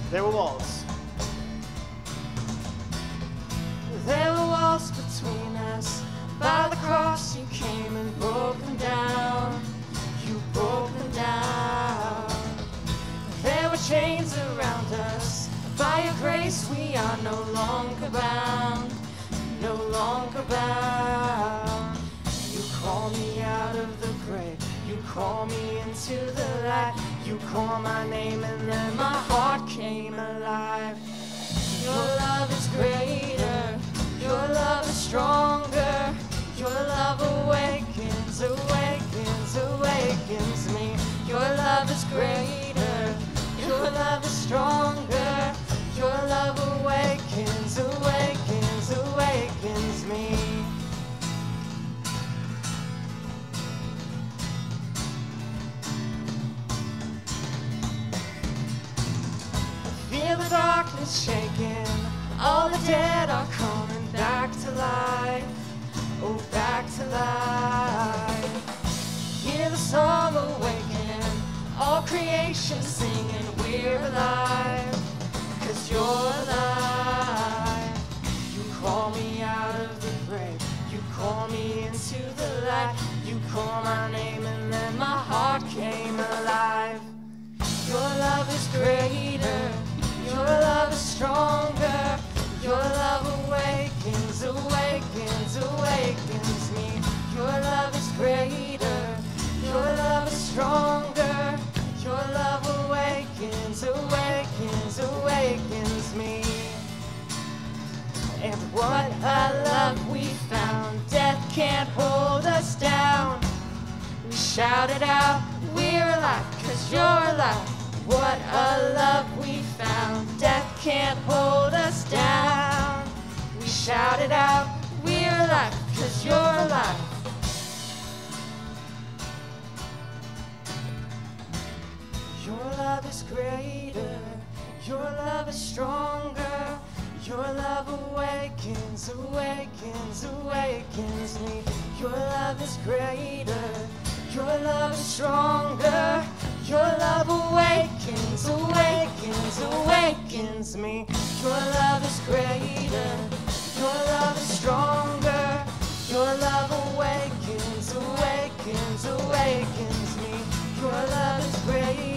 There were walls. There were walls between us. By the cross you came and broke them down. You broke them down. There were chains around us. By your grace we are no longer bound. No longer bound. You call me out of the grave. You call me into the light. You call my name and then my heart came alive. Your love is greater. Your love is stronger. Your love awakens, awakens, awakens me. Your love is greater. Your love is stronger. Your love awakens, awakens, awakens me. Feel the darkness shaking. All the dead are coming back to life. Oh, back to life. Hear the song awaken. All creation singing, we're alive. 'Cause you're alive. You call me out of the grave. You call me into the light. You call my name and then my heart came alive. Your love is greater. Your love is stronger. Your love awakens, awakens, awakens me. Your love is greater. Your love is stronger. Your love awakens, awakens, awakens me. And what a love we found. Death can't hold us down. We shout it out, we're alive, 'cause you're alive. What a love we found. Death can't hold us down. We shout it out, we're alive, 'cause you're alive. Your love is greater. Your love is stronger. Your love awakens, awakens, awakens me. Your love is greater. Your love is stronger. Your love awakens, awakens, awakens me. Your love is greater. Your love is stronger. Your love awakens, awakens, awakens me. Your love is greater.